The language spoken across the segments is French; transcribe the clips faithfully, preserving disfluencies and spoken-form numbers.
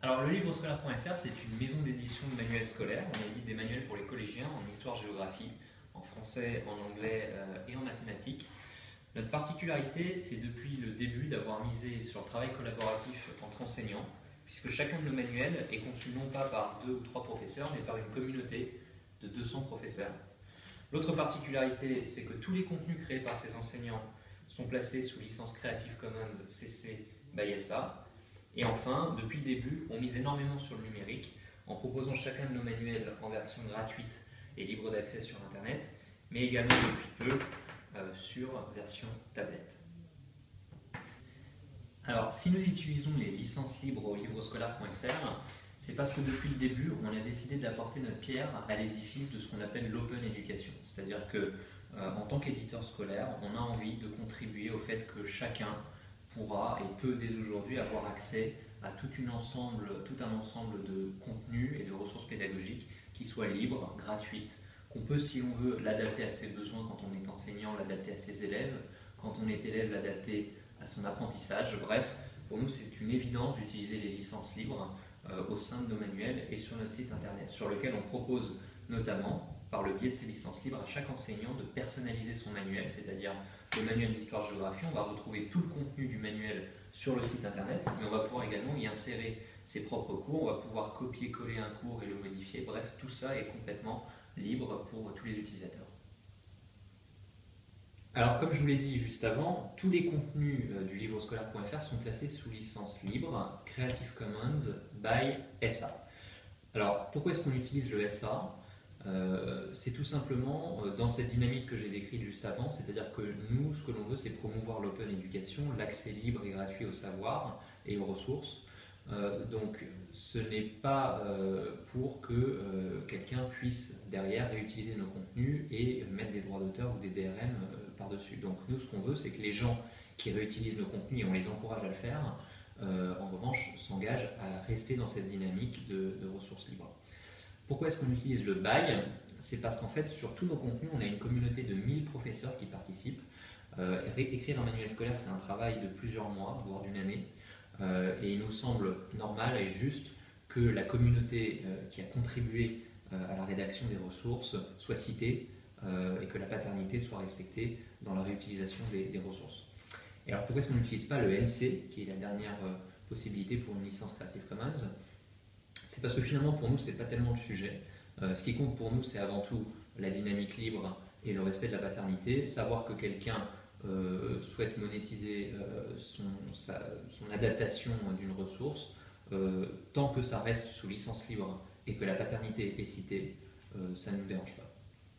Alors, le livre scolaire point F R, c'est une maison d'édition de manuels scolaires. On édite des manuels pour les collégiens en histoire-géographie, en français, en anglais euh, et en mathématiques. Notre particularité, c'est depuis le début d'avoir misé sur le travail collaboratif entre enseignants, puisque chacun de nos manuels est conçu non pas par deux ou trois professeurs, mais par une communauté de deux cents professeurs. L'autre particularité, c'est que tous les contenus créés par ces enseignants sont placés sous licence Creative Commons C C by S A. Et enfin, depuis le début, on mise énormément sur le numérique en proposant chacun de nos manuels en version gratuite et libre d'accès sur Internet, mais également depuis peu euh, sur version tablette. Alors, si nous utilisons les licences libres au livre scolaire point F R, c'est parce que depuis le début, on a décidé d'apporter notre pierre à l'édifice de ce qu'on appelle l'open education. C'est-à-dire que, euh, en tant qu'éditeur scolaire, on a envie de contribuer au fait que chacun pourra et peut dès aujourd'hui avoir accès à tout, une ensemble, tout un ensemble de contenus et de ressources pédagogiques qui soient libres, gratuites, qu'on peut, si on veut, l'adapter à ses besoins quand on est enseignant, l'adapter à ses élèves, quand on est élève, l'adapter à son apprentissage. Bref, pour nous, c'est une évidence d'utiliser les licences libres euh, au sein de nos manuels et sur notre site internet, sur lequel on propose notamment, par le biais de ces licences libres, à chaque enseignant de personnaliser son manuel, c'est-à-dire le manuel d'histoire-géographie, on va retrouver tout le contenu du manuel sur le site internet, mais on va pouvoir également y insérer ses propres cours, on va pouvoir copier-coller un cours et le modifier, bref, tout ça est complètement libre pour tous les utilisateurs. Alors, comme je vous l'ai dit juste avant, tous les contenus du livre scolaire point F R sont placés sous licence libre Creative Commons by S A. Alors, pourquoi est-ce qu'on utilise le S A ? Euh, c'est tout simplement euh, dans cette dynamique que j'ai décrite juste avant, c'est-à-dire que nous, ce que l'on veut, c'est promouvoir l'open education, l'accès libre et gratuit au savoir et aux ressources. Euh, donc, ce n'est pas euh, pour que euh, quelqu'un puisse derrière réutiliser nos contenus et mettre des droits d'auteur ou des D R M euh, par-dessus. Donc, nous, ce qu'on veut, c'est que les gens qui réutilisent nos contenus, et on les encourage à le faire, euh, en revanche, s'engagent à rester dans cette dynamique de, de ressources libres. Pourquoi est-ce qu'on utilise le bail ? C'est parce qu'en fait, sur tous nos contenus, on a une communauté de mille professeurs qui participent. Euh, écrire un manuel scolaire, c'est un travail de plusieurs mois, voire d'une année. Euh, et il nous semble normal et juste que la communauté euh, qui a contribué euh, à la rédaction des ressources soit citée euh, et que la paternité soit respectée dans la réutilisation des, des ressources. Et alors, pourquoi est-ce qu'on n'utilise pas le N C, qui est la dernière euh, possibilité pour une licence Creative Commons ? C'est parce que finalement, pour nous, ce n'est pas tellement le sujet. Euh, ce qui compte pour nous, c'est avant tout la dynamique libre et le respect de la paternité. Savoir que quelqu'un euh, souhaite monétiser euh, son, sa, son adaptation d'une ressource, euh, tant que ça reste sous licence libre et que la paternité est citée, euh, ça ne nous dérange pas.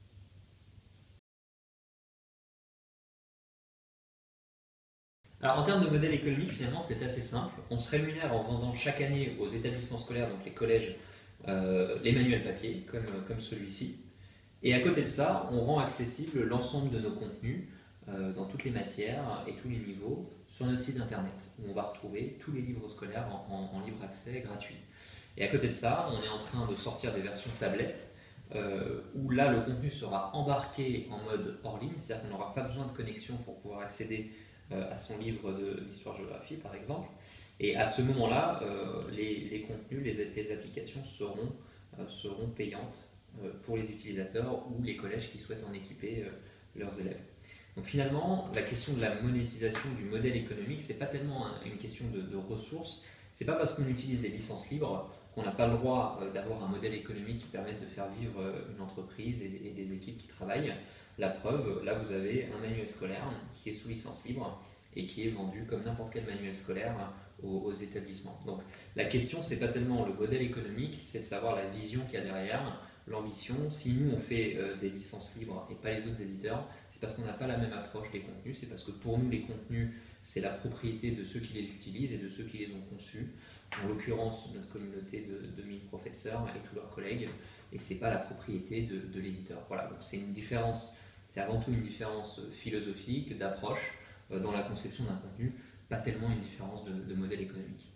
Alors en termes de modèle économique, finalement, c'est assez simple. On se rémunère en vendant chaque année aux établissements scolaires, donc les collèges, euh, les manuels papier, comme, comme celui-ci. Et à côté de ça, on rend accessible l'ensemble de nos contenus euh, dans toutes les matières et tous les niveaux sur notre site internet, où on va retrouver tous les livres scolaires en, en, en libre accès gratuit. Et à côté de ça, on est en train de sortir des versions tablettes, euh, où là, le contenu sera embarqué en mode hors ligne, c'est-à-dire qu'on n'aura pas besoin de connexion pour pouvoir accéder à son livre d'histoire-géographie par exemple, et à ce moment-là, euh, les, les contenus, les, les applications seront, euh, seront payantes euh, pour les utilisateurs ou les collèges qui souhaitent en équiper euh, leurs élèves. Donc finalement, la question de la monétisation du modèle économique, c'est pas tellement un, une question de, de ressources, c'est pas parce qu'on utilise des licences libres qu'on n'a pas le droit euh, d'avoir un modèle économique qui permette de faire vivre euh, une entreprise et, et des équipes qui travaillent. La preuve, là vous avez un manuel scolaire qui est sous licence libre et qui est vendu comme n'importe quel manuel scolaire aux, aux établissements. Donc la question, c'est pas tellement le modèle économique, c'est de savoir la vision qu'il y a derrière, l'ambition. Si nous on fait euh, des licences libres et pas les autres éditeurs, c'est parce qu'on n'a pas la même approche des contenus, c'est parce que pour nous les contenus, c'est la propriété de ceux qui les utilisent et de ceux qui les ont conçus. En l'occurrence, notre communauté de, de mille professeurs et tous leurs collègues, et c'est pas la propriété de, de l'éditeur. Voilà, donc c'est une différence. C'est avant tout une différence philosophique, d'approche euh, dans la conception d'un contenu, pas tellement une différence de, de modèle économique.